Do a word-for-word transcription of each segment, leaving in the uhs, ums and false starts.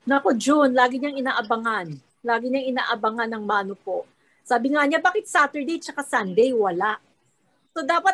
Nako, June, lagi niyang inaabangan. Lagi niyang inaabangan ng Mano po. Sabi nga niya, bakit Saturday tsaka Sunday wala? So dapat...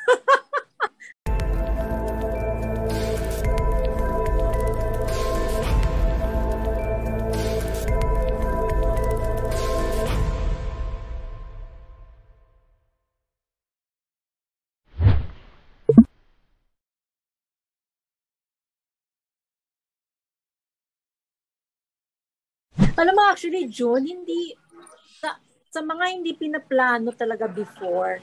Alam mo, actually, June, hindi, sa, sa mga hindi pinaplano talaga before,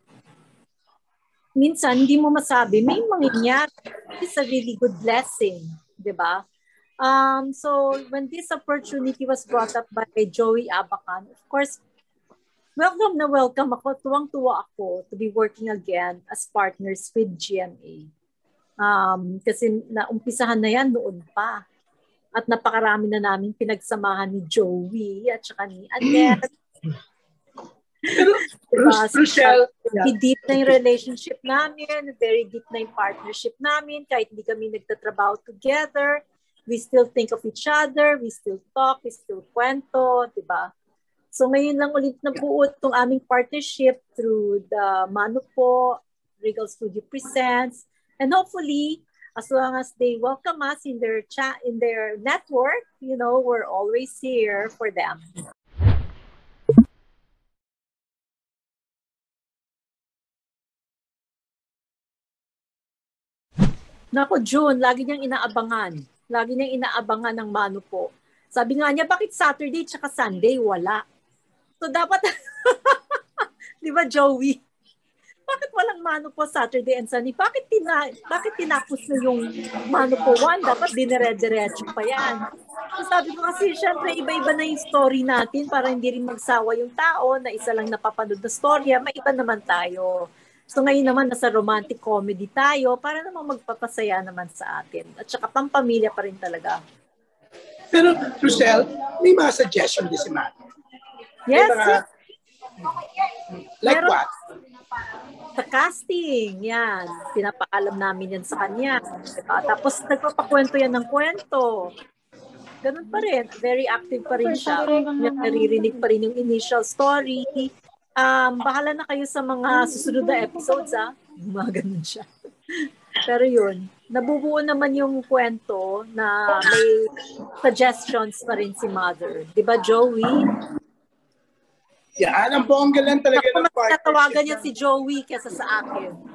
minsan, hindi mo masabi, may mangyayari. It's a really good blessing, di ba? Um, so, when this opportunity was brought up by Joey Abacan, of course, welcome na welcome ako, tuwang-tuwa ako to be working again as partners with G M A. Um, kasi naumpisahan na yan noon pa. At napakarami na namin pinagsamahan ni Joey at saka ni Annette. Pero, diba? Rochelle, very deep na yung relationship namin, very deep na yung partnership namin, kahit hindi kami nagtatrabaho together, we still think of each other, we still talk, we still kwento, diba? So ngayon lang ulit nabuo itong aming partnership through the Mano po, Regal Studio Presents, and hopefully, as long as they welcome us in their chat, in their network, you know, we're always here for them. Nako, June, lagi niyang inaabangan. Lagi niyang inaabangan ng Mano po. Sabi nga niya, bakit Saturday tsaka Sunday wala? So dapat, di ba, Joey? Bakit walang Mano po Saturday and Sunday? Bakit, tina, bakit tinapos na yung Mano po one? Dapat dinire-diretso pa yan. So sabi ko kasi, syempre, iba-iba na yung story natin para hindi rin magsawa yung tao na isa lang napapanood na storya. May iba naman tayo. So ngayon naman, nasa romantic comedy tayo para namang magpapasaya naman sa atin. At saka pampamilya pa rin talaga. Pero, Rochelle, may mga suggestion din si Mano. Yes. Mga, like Meron, what? Sa casting, yan. Pinapaalam namin yan sa kanya. Diba? Tapos nagpapakwento yan ng kwento. Ganun pa rin. Very active pa rin siya. Naririnig pa rin yung initial story. Um, bahala na kayo sa mga susunod na episodes, ha? Mga ganun siya. Pero yun, nabubuo naman yung kwento na may suggestions pa rin si Mother. Diba, Joey? Yan, ang bongga lang talaga ng partnership. Natawagan niya si Joey kesa sa akin.